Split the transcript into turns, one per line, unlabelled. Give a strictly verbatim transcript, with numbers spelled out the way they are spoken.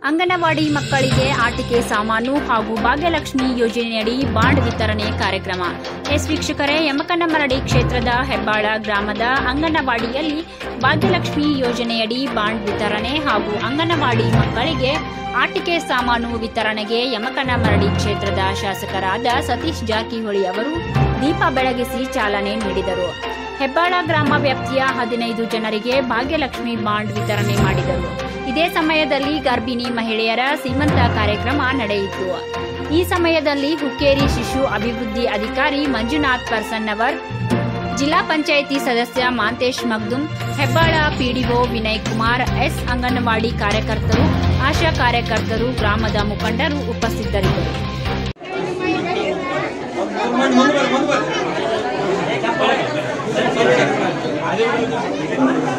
ಅಂಗನವಾಡಿ ಮಕ್ಕಳಿಗೆ ಆಟಿಕೆ ಸಾಮಾನು ಹಾಗೂ ಭಾಗ್ಯಲಕ್ಷ್ಮಿ ಯೋಜನೆಯಡಿ ಬಾಂಡ್ ವಿತರಣೆ ಕಾರ್ಯಕ್ರಮ. ಎಸ್ ವೀಕ್ಷಕರೇ, ಯಮಕನಮರಡಿ ಕ್ಷೇತ್ರದ ಹೆಬ್ಬಾಳ ಗ್ರಾಮದ ಅಂಗನವಾಡಿಯಲ್ಲಿ ಭಾಗ್ಯಲಕ್ಷ್ಮಿ ಯೋಜನೆಯಡಿ ಬಾಂಡ್ ವಿತರಣೆ ಹಾಗೂ ಅಂಗನವಾಡಿ ಮಕ್ಕಳಿಗೆ ಆಟಿಕೆ ಸಾಮಾನು ವಿತರಣೆಗೆ ಯಮಕನಮರಡಿ ಕ್ಷೇತ್ರದ ಶಾಸಕರಾದ ಸತೀಶ್ ಜಾರಕಿಹೊಳಿ ಅವರು ದೀಪ ಬೆಳಗಿಸಿ ಚಾಲನೆ ನೀಡಿದರು. ಹೆಬ್ಬಾಳ ಗ್ರಾಮ ವ್ಯಾಪ್ತಿಯ ಹದಿನೈದು ಜನರಿಗೆ ಭಾಗ್ಯಲಕ್ಷ್ಮಿ ಬಾಂಡ್ ವಿತರಣೆ ಮಾಡಿದರು. ಇದೇ ಸಮಯದಲ್ಲಿ ಗರ್ಭಿಣಿ ಮಹಿಳೆಯರ ಸೀಮಂತ ಕಾರ್ಯಕ್ರಮ ನಡೆಯಿತು. ಈ ಸಮಯದಲ್ಲಿ ಹುಕ್ಕೇರಿ ಶಿಶು ಅಭಿವೃದ್ಧಿ ಅಧಿಕಾರಿ ಮಂಜುನಾಥ್ ಪರ್ಸನ್ನವರ್, ಜಿಲ್ಲಾ ಪಂಚಾಯಿತಿ ಸದಸ್ಯ ಮಾಂತೇಶ್ ಮಗ್ದುಂ, ಹೆಬ್ಬಾಳ ಪಿಡಿಒ ವಿನಯ್ ಕುಮಾರ್, ಎಸ್ ಅಂಗನವಾಡಿ ಕಾರ್ಯಕರ್ತರು, ಆಶಾ ಕಾರ್ಯಕರ್ತರು, ಗ್ರಾಮದ ಮುಖಂಡರು ಉಪಸ್ಥಿತರಿದ್ದರು.
Thank you.